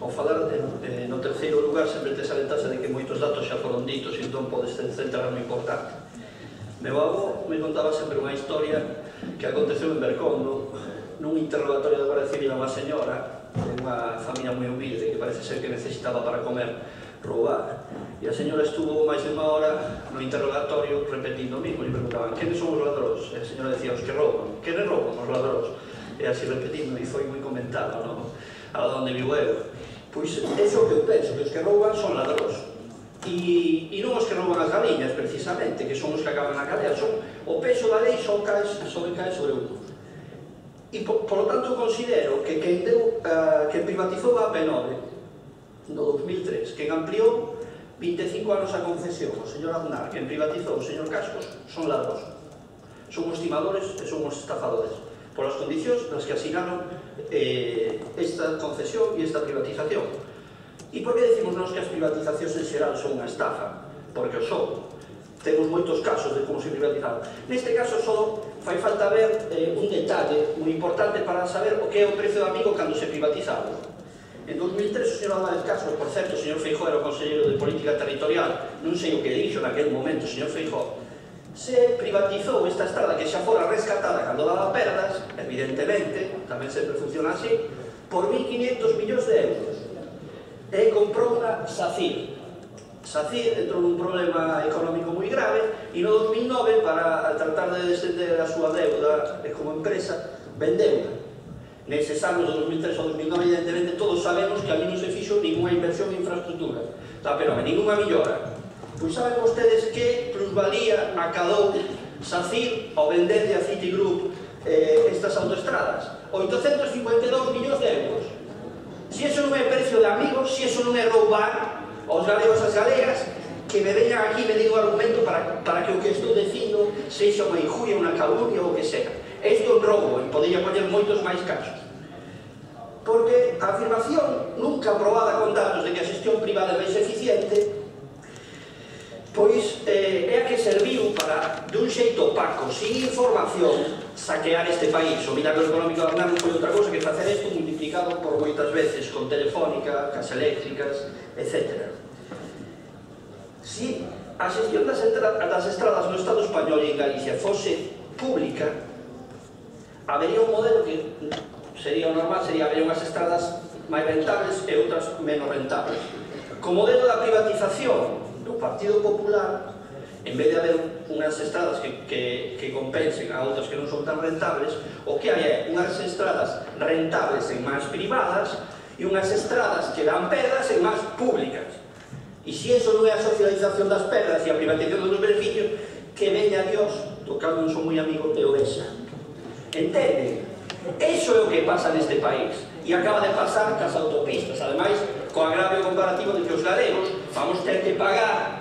ao falar no terceiro lugar sempre tes a ventaxa de que moitos datos xa foron ditos e entón podes centrar no importante. Meu avó me contaba sempre unha historia que aconteceu en Bercondo nun interrogatorio da Guardia Civil a unha señora de unha familia moi humilde que parece ser que necesitaba para comer roubar, e a señora estuvo máis de unha hora no interrogatorio repetindo o mismo, e preguntaban quenes son os ladróns, e a señora decía os que rouban, quenes rouban os ladróns, e así repetindo, e foi moi comentado, non? A onde vivo eu. Pois é o que eu penso, que os que rouban son ladróns. E non os que rouban as galiñas, precisamente, que son os que acaban na cadea, son o peso da lei só cae sobre un. E, por lo tanto, considero que quen privatizou a AP9 no 2003, quen ampliou 25 anos a concesión, o señor Aznar, quen privatizou o señor Cascos, son ladróns. Son os timadores e son os estafadores, polas condicións nas que asinaron esta concesión e esta privatización. E por que decimos nós que as privatizacións en xeral son unha estafa? Porque o son. Temos moitos casos de como se privatizaron. Neste caso só fai falta ver un detalle moi importante para saber o que é o prezo do amigo cando se privatizaron. En 2003 o señor Álvarez Cascos, por certo, o señor Feijóo era o conselleiro de Política Territorial, non sei o que dixo naquele momento o señor Feijóo, se privatizou esta estrada que xa fora rescatada cando daba perdas, evidentemente, tamén sempre funciona así, por 1.500 millóns de euros. E comprou unha SACIR. SACIR entrou nun problema económico moi grave e no 2009, para tratar de descender a súa deuda como empresa, vendeu. Neses anos de 2003 ao 2009, evidentemente, todos sabemos que ali non se fixo ninguna inversión en infraestructura, pero ninguna millora. Pois saben vostedes que plusvalía acadou SACIR ao venderlle a Citigroup estas autoestradas? 852 millóns de euros. Se iso non é precio de amigos, se iso non é roubar aos galegos as galegas, que me veñan aquí e me digan un argumento para que o que estou dicindo sexa unha injuria, unha calumnia ou o que sea. Isto é un roubo, e podría poñer moitos máis casos. Porque a afirmación nunca aprobada con datos de que a xestión privada é máis eficiente, pois é a que serviu para, dun xeito opaco, sin información, saquear este país. O milagro económico de Aznar non foi outra cousa que facer isto multiplicado por moitas veces con Telefónica, cas eléctricas, etc. Si a xestión das estradas no Estado español e en Galicia fose pública, habería un modelo que sería o normal, habería unhas estradas máis rentables e outras menos rentables. Co modelo da privatización do Partido Popular, en vez de haber unhas estradas que compensen a outras que non son tan rentables, o que hai é unhas estradas rentables en mans privadas e unhas estradas que dan perdas en mans públicas. E se iso non é a socialización das perdas e a privatización dos beneficios, que veña Dios, do cal non son moi amigo, e o vexa. Entenden? Iso é o que pasa neste país. E acaba de pasar cas autopistas, ademais, co agravio comparativo de que os galegos vamos ter que pagar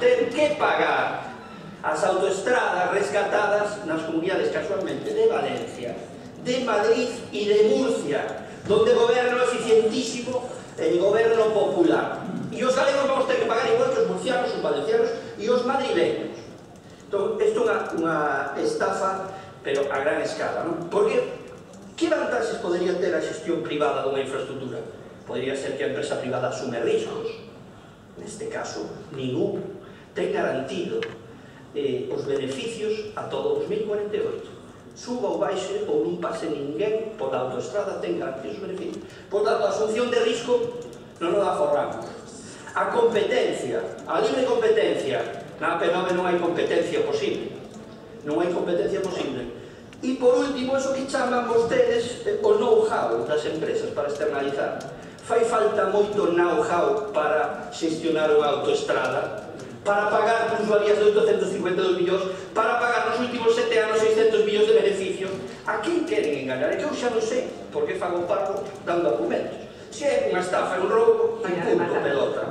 as autoestradas rescatadas nas comunidades, casualmente, de Valencia, de Madrid e de Murcia, donde goberno eficientísimo el goberno popular. E os galegos vamos ter que pagar igual que os murcianos, os valencianos e os madrileños. Entón, isto é unha estafa, pero a gran escala, non? Porque que vantaxes podería ter a xestión privada dunha infraestructura? Podría ser que a empresa privada asume riscos. Neste caso, ningún. Ten garantido os beneficios a todo 2048. Suba ou baixe ou non pase ninguén pola autoestrada, ten garantidos os beneficios. Por tanto, a asunción de risco non nos aforramos. A competencia, a libre competencia, na AP9 non hai competencia posible. Non hai competencia posible. E por último, eso que chaman vostedes o know-how das empresas para externalizar. Fai falta moito know-how para xestionar unha autoestrada, para pagar plusvalías de 852 millóns, para pagar nos últimos 7 anos 600 millóns de beneficios. A quen queren enganar? É que eu xa non sei por que fago parvo dando argumentos. Se é unha estafa e un roubo, hai punto, pelota.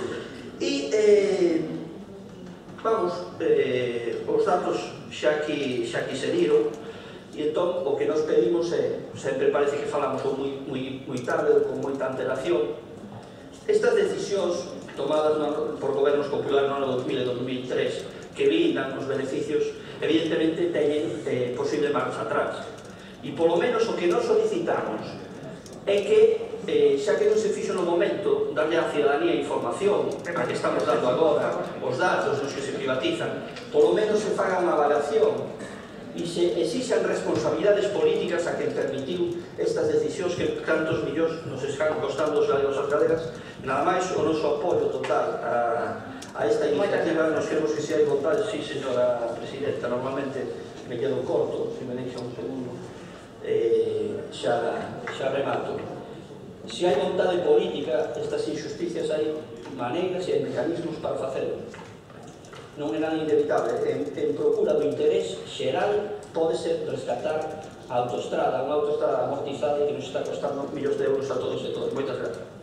E, vamos, os datos xa aquí se diron. E entón, o que nos pedimos é, sempre parece que falamos moi tarde ou con moita antelación, estas decisións tomadas por gobernos populares no ano 2000 e 2003 que blindan os beneficios, evidentemente teñen posible marcha atrás. E polo menos o que nos solicitamos é que xa que non se fixo no momento darlle á ciudadanía información a que estamos dando agora, os datos dos que se privatizan, polo menos se faga unha avaliación e se exixan responsabilidades políticas a quen permitiu estas decisións que tantos millóns nos están costando os galegos as galegas. Nada máis o noso apoio total a esta iniciativa. Nos queremos que se hai vontade. Sí, señora Presidenta, normalmente me quedo corto, se me deixa un segundo, xa remato. Se hai vontade política, estas injusticias hai maneiras e hai mecanismos para facelo. Non é nada inevitable. En procura do interés xeral pódese rescatar a autoestrada, unha autoestrada amortizada que nos está costando millóns de euros a todos e todas. Moitas gracias.